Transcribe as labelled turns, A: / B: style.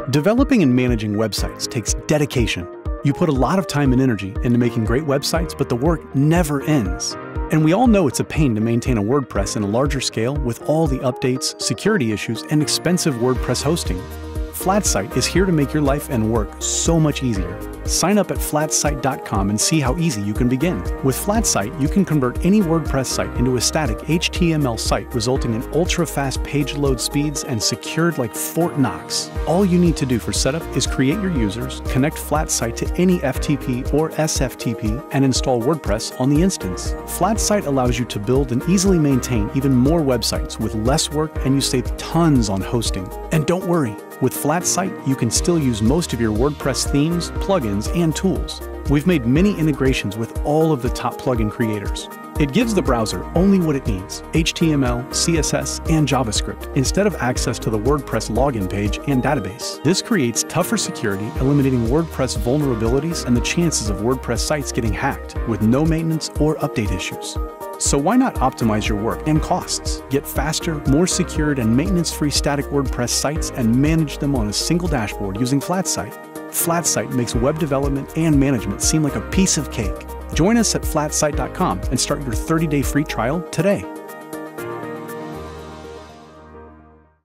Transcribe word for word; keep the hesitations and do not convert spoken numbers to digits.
A: Developing and managing websites takes dedication. You put a lot of time and energy into making great websites, but the work never ends. And we all know it's a pain to maintain a WordPress in a larger scale with all the updates, security issues, and expensive WordPress hosting. Flatsite is here to make your life and work so much easier. Sign up at flatsite dot com and see how easy you can begin. With Flatsite, you can convert any WordPress site into a static H T M L site, resulting in ultra-fast page load speeds and secured like Fort Knox. All you need to do for setup is create your users, connect Flatsite to any F T P or S F T P, and install WordPress on the instance. Flatsite allows you to build and easily maintain even more websites with less work, and you save tons on hosting. And don't worry, with Flatsite, you can still use most of your WordPress themes, plugins, and tools. We've made many integrations with all of the top plugin creators. It gives the browser only what it needs: H T M L, C S S, and JavaScript, instead of access to the WordPress login page and database. This creates tougher security, eliminating WordPress vulnerabilities and the chances of WordPress sites getting hacked with no maintenance or update issues. So why not optimize your work and costs? Get faster, more secured, and maintenance-free static WordPress sites and manage them on a single dashboard using Flatsite. Flatsite makes web development and management seem like a piece of cake. Join us at flatsite dot com and start your thirty day free trial today.